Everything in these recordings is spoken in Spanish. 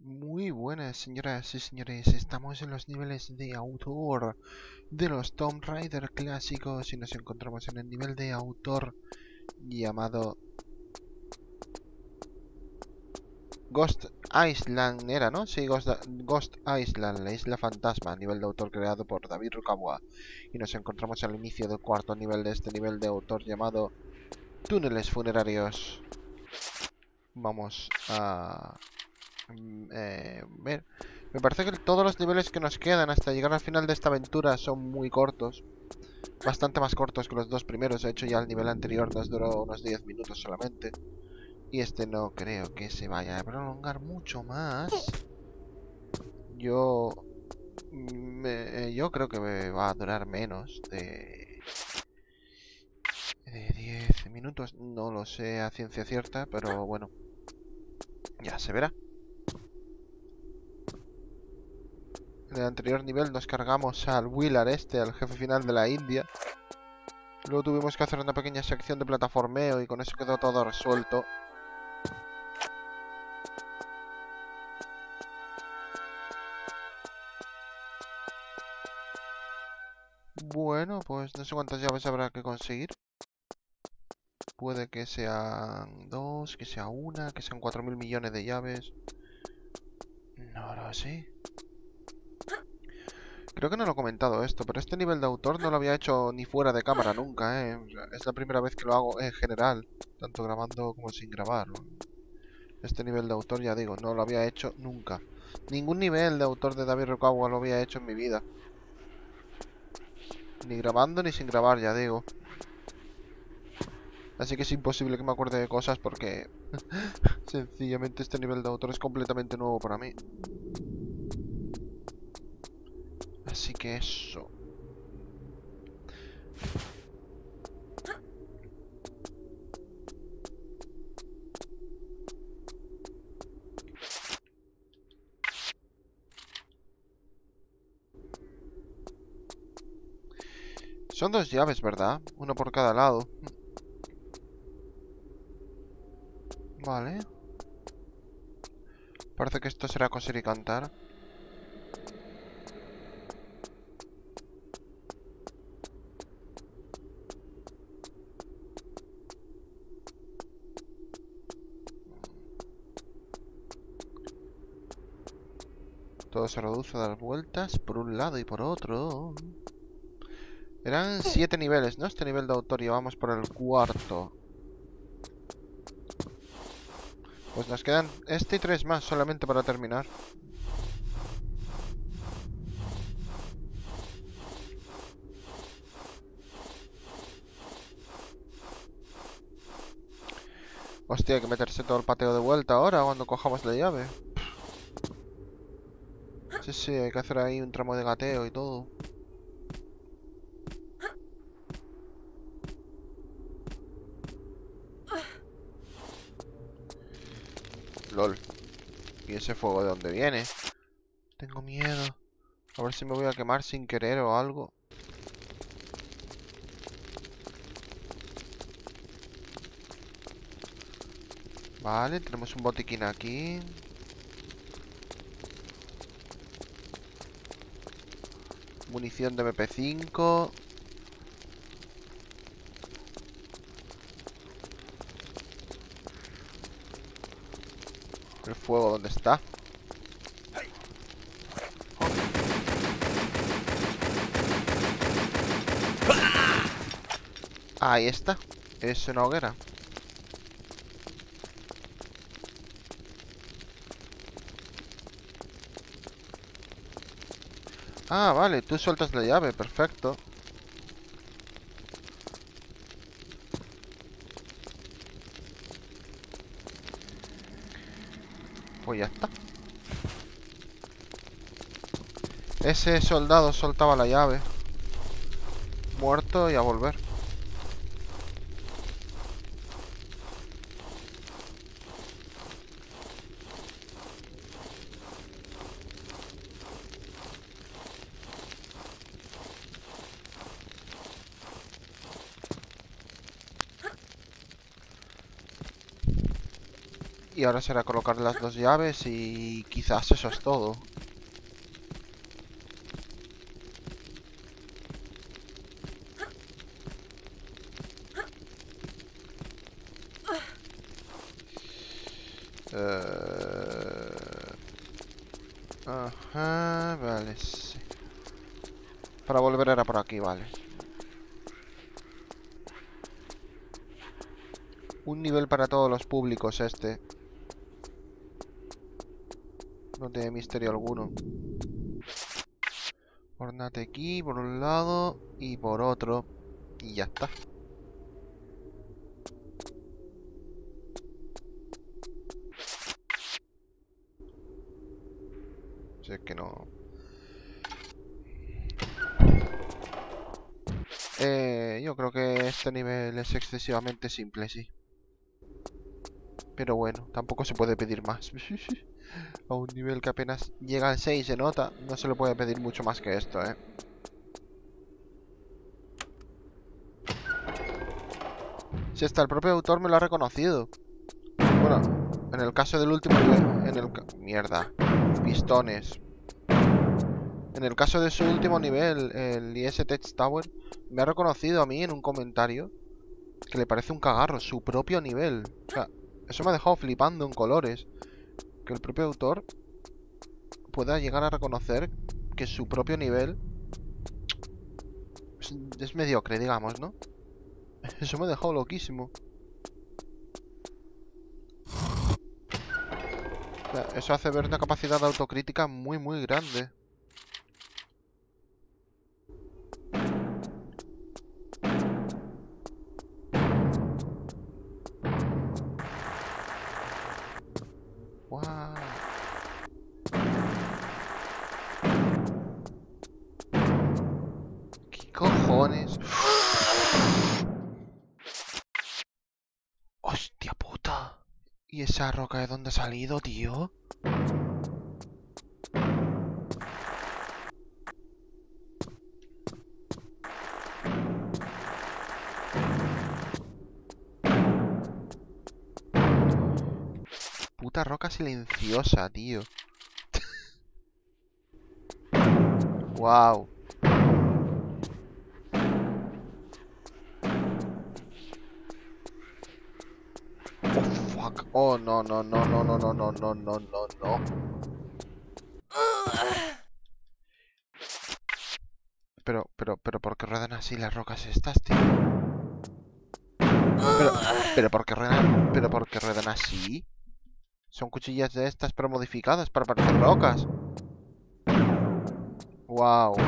Muy buenas, señoras y señores. Estamos en los niveles de autor de los Tomb Raider clásicos y nos encontramos en el nivel de autor llamado Ghost Island. Era, ¿no? Sí, Ghost Island, la isla fantasma, nivel de autor creado por David Rukawa. Y nos encontramos al inicio del cuarto nivel de este nivel de autor llamado Túneles Funerarios. Vamos a ver. Me parece que todos los niveles que nos quedan hasta llegar al final de esta aventura son muy cortos. Bastante más cortos que los dos primeros. De hecho, ya el nivel anterior nos duró unos 10 minutos solamente. Y este no creo que se vaya a prolongar mucho más. Yo... yo creo que me va a durar menos de 10 minutos. No lo sé a ciencia cierta, pero bueno. Ya se verá. En el anterior nivel nos cargamos al Willard al jefe final de la India. Luego tuvimos que hacer una pequeña sección de plataformeo y con eso quedó todo resuelto. Bueno, pues no sé cuántas llaves habrá que conseguir. Puede que sean dos, que sea una, que sean 4.000 millones de llaves. No lo sé. Creo que no lo he comentado esto, pero este nivel de autor no lo había hecho ni fuera de cámara nunca, ¿eh? O sea, es la primera vez que lo hago en general, tanto grabando como sin grabar. Este nivel de autor, ya digo, no lo había hecho nunca. Ningún nivel de autor de David Rukawa lo había hecho en mi vida. Ni grabando ni sin grabar, ya digo. Así que es imposible que me acuerde de cosas porque sencillamente este nivel de autor es completamente nuevo para mí. Así que eso. Son dos llaves, ¿verdad? Una por cada lado. Vale. Parece que esto será coser y cantar. Todo se reduce a dar vueltas por un lado y por otro. Eran 7 niveles, ¿no? Este nivel de autor y vamos por el cuarto. Pues nos quedan este y 3 más solamente para terminar. Hostia, hay que meterse todo el pateo de vuelta ahora cuando cojamos la llave. Sí, sí, hay que hacer ahí un tramo de gateo y todo. LOL. ¿Y ese fuego de dónde viene? Tengo miedo. A ver si me voy a quemar sin querer o algo. Vale, tenemos un botiquín aquí. Munición de MP5. ¿El fuego dónde está? Ahí está. Es una hoguera. Ah, vale, tú sueltas la llave, perfecto. Pues ya está. Ese soldado soltaba la llave. Muerto y a volver. ahora será colocar las 2 llaves y quizás eso es todo. Ajá, vale, sí. Para volver era por aquí, vale. Un nivel para todos los públicos este. No tiene misterio alguno. Ornate aquí, por un lado y por otro. Y ya está. Si es que no... yo creo que este nivel es excesivamente simple, sí. Pero bueno, tampoco se puede pedir más. A un nivel que apenas llega al 6 se nota. No se le puede pedir mucho más que esto, ¿eh? Si hasta el propio autor me lo ha reconocido. Bueno, en el caso del último nivel... Mierda. Pistones. En el caso de su último nivel, el IS Tech Tower, me ha reconocido a mí en un comentario que le parece un cagarro, su propio nivel. O sea, eso me ha dejado flipando en colores. Que el propio autor pueda llegar a reconocer que su propio nivel es mediocre, digamos, ¿no? Eso me ha dejado loquísimo. O sea, eso hace ver una capacidad de autocrítica muy, muy grande. Wow. ¿Qué cojones? ¡Hostia puta! ¿Y esa roca de dónde ha salido, tío? Puta roca silenciosa, tío. Wow. Oh, fuck. Oh, no, no, no, no, no, no, no, no, no, no, no. Pero, ¿por qué ruedan así las rocas estas, tío? ¿Por qué ruedan así? Son cuchillas de estas, pero modificadas para parecer rocas. Wow.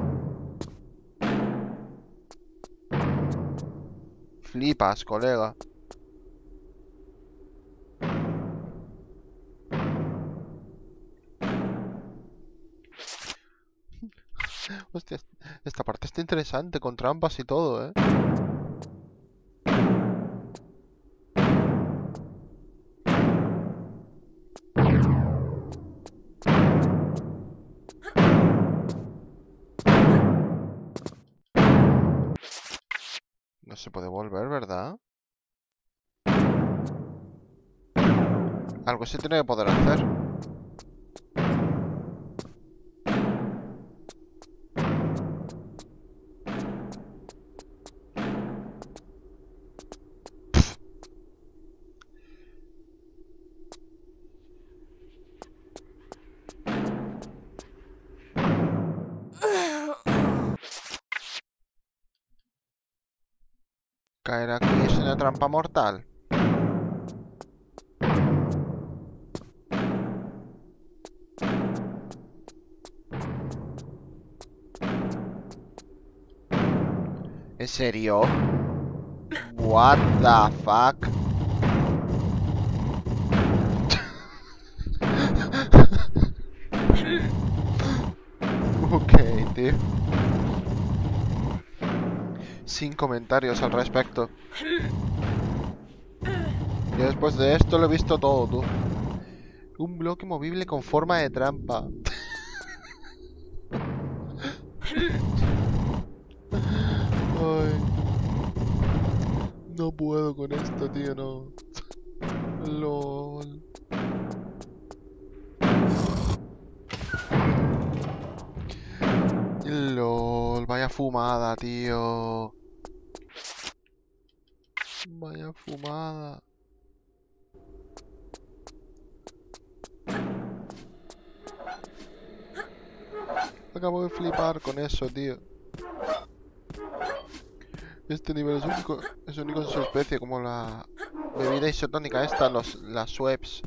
Flipas, colega. Hostia, esta parte está interesante, con trampas y todo, ¿eh? No se puede volver, ¿verdad? Algo se tiene que poder hacer. Caer aquí es una trampa mortal. ¿En serio? What the fuck? Ok, tío. Sin comentarios al respecto. Y después de esto lo he visto todo, tú. Un bloque movible con forma de trampa. Ay. No puedo con esto, tío, no. LOL. fumada, tío. Vaya fumada. Acabo de flipar con eso, tío. Este nivel es único en su especie, como la bebida isotónica esta, las Schweppes.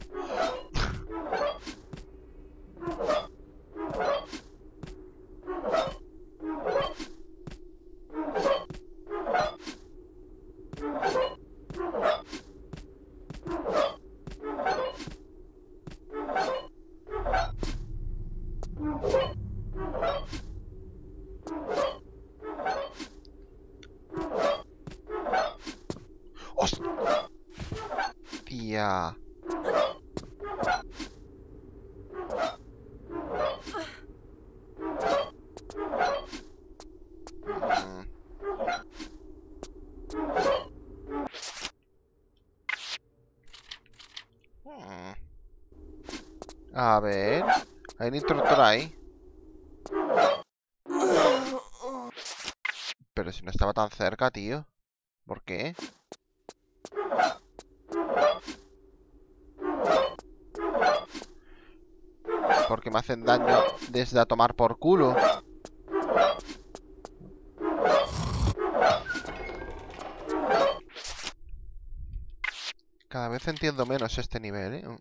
¡Hostia! A ver... Hay un interruptor ahí. Pero si no estaba tan cerca, tío. ¿Por qué? Porque me hacen daño desde a tomar por culo. Cada vez entiendo menos este nivel, ¿eh?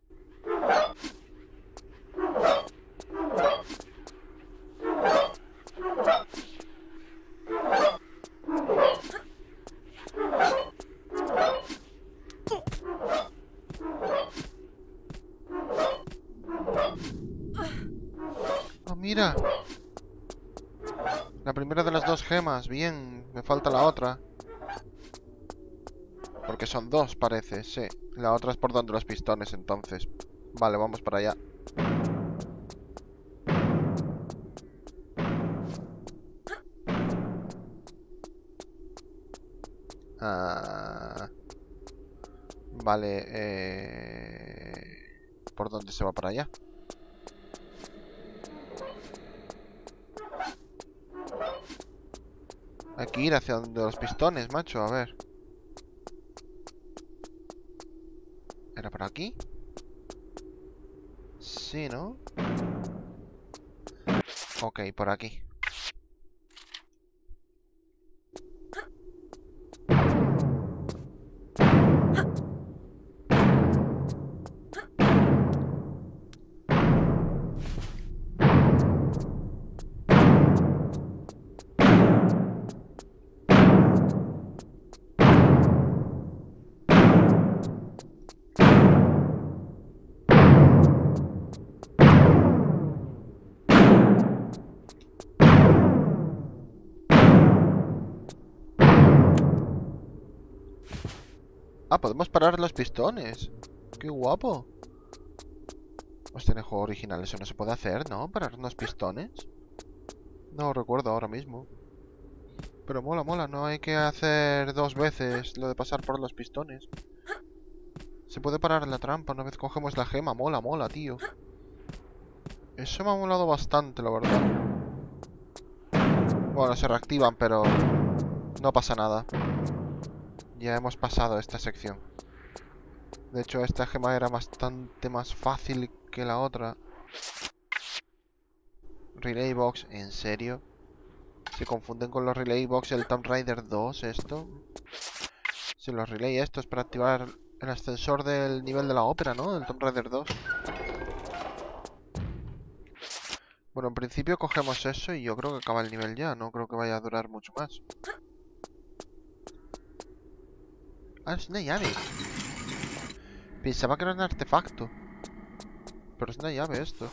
¡Oh, mira! La primera de las dos gemas. Bien, me falta la otra. Porque son dos, parece, sí. La otra es por donde los pistones, entonces. Vale, vamos para allá. Vale, ¿por dónde se va para allá? Hay que ir hacia donde los pistones, macho, a ver. ¿Era por aquí? Sí, ¿no? Ok, por aquí. Ah, podemos parar los pistones. ¡Qué guapo! Hostia, en el juego original eso no se puede hacer, ¿no? Parar unos pistones. No lo recuerdo ahora mismo. Pero mola, mola. No hay que hacer dos veces lo de pasar por los pistones. Se puede parar la trampa una vez cogemos la gema. Mola, mola, tío. Eso me ha molado bastante, la verdad. Bueno, se reactivan, pero no pasa nada. Ya hemos pasado esta sección. De hecho, esta gema era bastante más fácil que la otra. Relay Box, ¿en serio? ¿Se confunden con los Relay Box el Tomb Raider 2 esto? Si los Relay esto es para activar el ascensor del nivel de la ópera, ¿no? Del Tomb Raider 2. Bueno, en principio cogemos eso y yo creo que acaba el nivel ya. No creo que vaya a durar mucho más. Ah, es una llave. Pensaba que era un artefacto. Pero es una llave esto.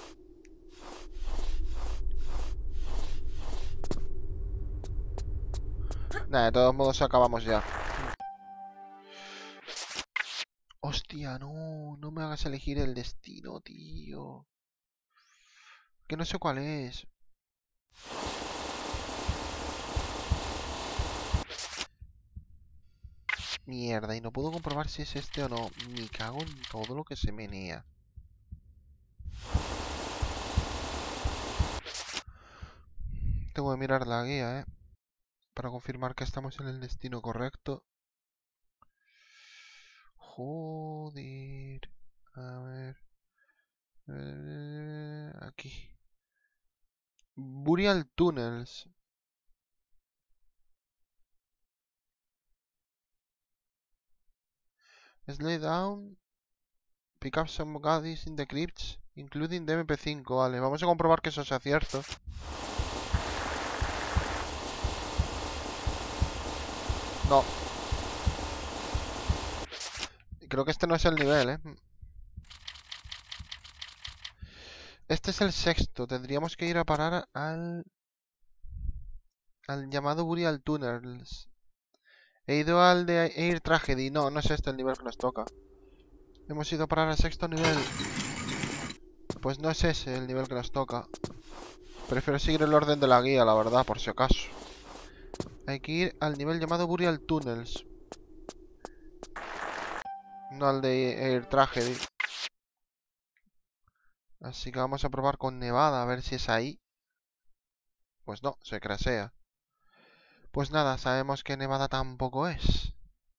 Nada, de todos modos acabamos ya. Hostia, no. No me hagas elegir el destino, tío. Que no sé cuál es. Mierda, y no puedo comprobar si es este o no. Me cago en todo lo que se menea. Tengo que mirar la guía, para confirmar que estamos en el destino correcto. Joder. A ver. Aquí. Burial Tunnels. Slay down. Pick up some goodies in the crypts, including the MP5. Vale, vamos a comprobar que eso sea cierto. No. Creo que este no es el nivel, Este es el sexto. Tendríamos que ir a parar al llamado Burial Tunnels. He ido al de Air Tragedy. No, no es este el nivel que nos toca. Hemos ido a parar al sexto nivel. Pues no es ese el nivel que nos toca. Prefiero seguir el orden de la guía, la verdad, por si acaso. Hay que ir al nivel llamado Burial Tunnels. No al de Air Tragedy. Así que vamos a probar con Nevada, a ver si es ahí. Pues no, se crasea. Pues nada, sabemos que Nevada tampoco es.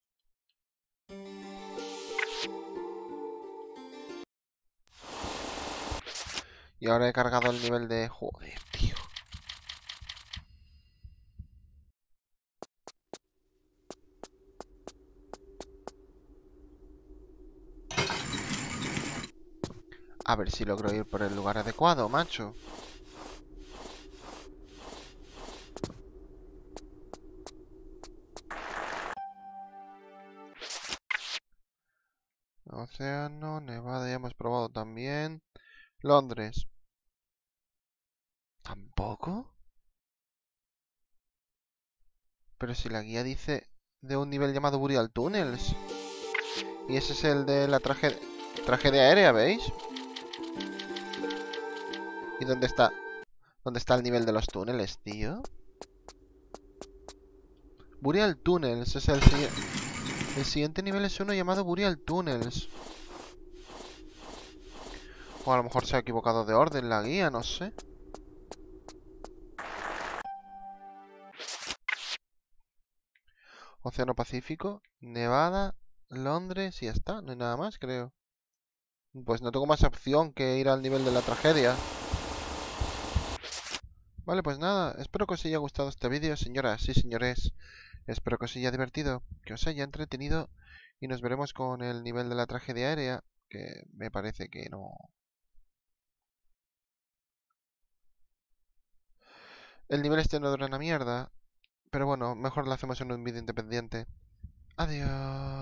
Y ahora he cargado el nivel de... Joder, tío. A ver si logro ir por el lugar adecuado, macho. Océano, Nevada ya hemos probado también. Londres. ¿Tampoco? Pero si la guía dice de un nivel llamado Burial Tunnels. Y ese es el de la tragedia aérea, ¿veis? ¿Y dónde está? ¿Dónde está el nivel de los túneles, tío? Burial Tunnels es el siguiente. El siguiente nivel es uno llamado Burial Tunnels. O a lo mejor se ha equivocado de orden la guía, no sé. Océano Pacífico, Nevada, Londres y ya está. No hay nada más, creo. Pues no tengo más opción que ir al nivel de la tragedia. Vale, pues nada. Espero que os haya gustado este vídeo, señoras y señores. Espero que os haya divertido, que os haya entretenido. Y nos veremos con el nivel de la tragedia aérea, que me parece que no... El nivel este no dura una mierda. Pero bueno, mejor lo hacemos en un vídeo independiente. Adiós.